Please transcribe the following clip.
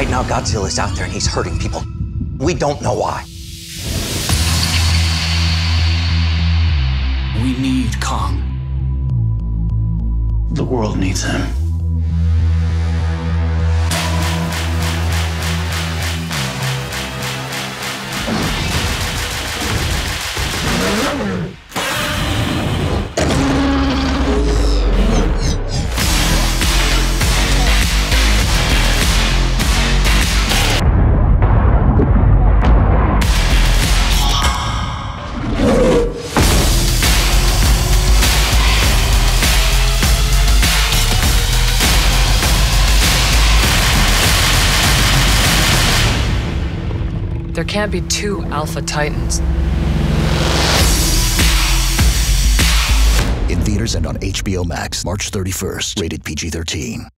Right now, Godzilla's out there and he's hurting people. We don't know why. We need Kong. The world needs him. There can't be two Alpha Titans. In theaters and on HBO Max, March 31st, rated PG-13.